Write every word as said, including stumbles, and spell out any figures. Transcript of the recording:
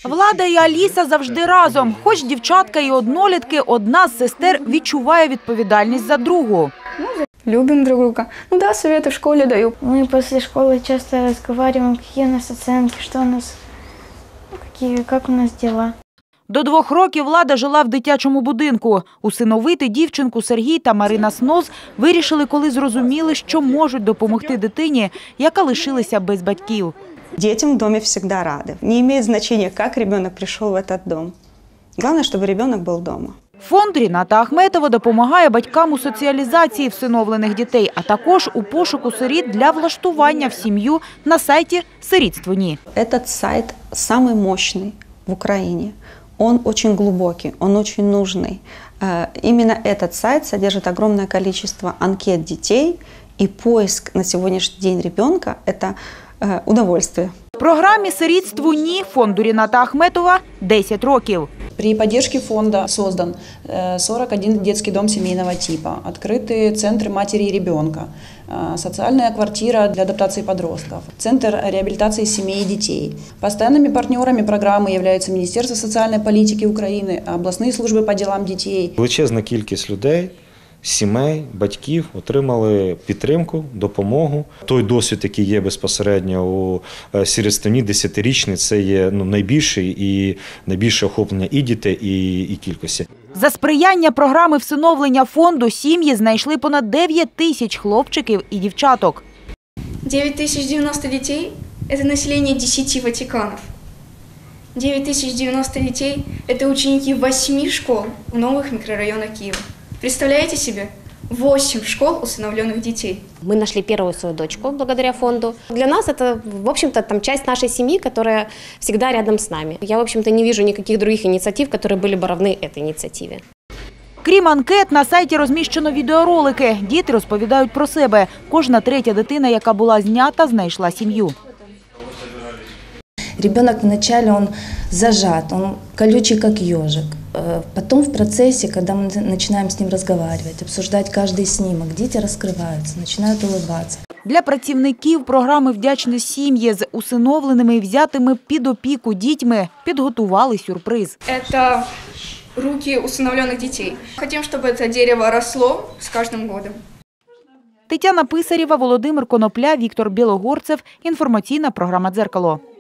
Влада і Аліса завжди разом. Хоч дівчатка і однолітки, одна з сестер відчуває відповідальність за другу. Любим друг друга. Ну да, советы в школе даю. Мы после школы часто разговариваем, какие у нас оценки, что у нас, какие, как у нас дела. До двох років Влада жила в дитячому будинку. Усиновити дівчинку Сергій та Марина Сноз вирішили, коли зрозуміли, що можуть допомогти дитині, яка лишилася без батьків. Детям в доме всегда рады. Не имеет значения, как ребенок пришел в этот дом. Главное, чтобы ребенок был дома. Фонд Ріната Ахметова допомагає батькам у соціалізації всиновлених дітей, а також у пошуку сиріт для влаштування в сім'ю на сайті «Сирітство ні». Этот сайт самый мощный в Украине. Он очень глубокий, он очень нужный. Именно этот сайт содержит огромное количество анкет детей, и поиск на сегодняшний день ребенка – это удовольствие. Програмі «Сирітство ні» фонду Ріната Ахметова десять років. При поддержке фонда создан сорок один детский дом семейного типа, открыты центры матери и ребенка, социальная квартира для адаптации подростков, центр реабилитации семей и детей. Постоянными партнерами программы являются Министерство социальной политики Украины, областные службы по делам детей. Величезна кількість людей, сімей, батьків отримали підтримку, допомогу. Той досвід, який є безпосередньо у сирітстві десятирічний, це є ну, найбільший і найбільше охоплення і дітей, і, і кількості. За сприяння програми всиновлення фонду сім'ї знайшли понад дев'ять тисяч хлопчиків і дівчаток. девять тысяч девяносто детей – это население десяти Ватиканов. девять тысяч девяносто детей – это ученики восьми школ в новых микрорайонах Киева. Представляете себе? восемь школ усыновленных детей. Мы нашли первую свою дочку благодаря фонду. Для нас это, в общем-то, там часть нашей семьи, которая всегда рядом с нами. Я, в общем-то, не вижу никаких других инициатив, которые были бы равны этой инициативе. Крім анкет, на сайті розміщено відеоролики. Діти розповідають про себе. Кожна третя дитина, яка була знята, знайшла сім'ю. Ребенок вначале он зажат, он колючий, как ежик. Потом в процессе, когда мы начинаем с ним разговаривать, обсуждать каждый снимок, дети раскрываются, начинают улыбаться. Для працівників програми «Вдячні сім'ї» з усиновленими і взятими під опіку дітьми підготували сюрприз. Это руки усыновленных детей. Хотим, чтобы это дерево росло с каждым годом. Тетяна Писарєва, Володимир Конопля, Віктор Білогорцев. Інформаційна програма «Дзеркало».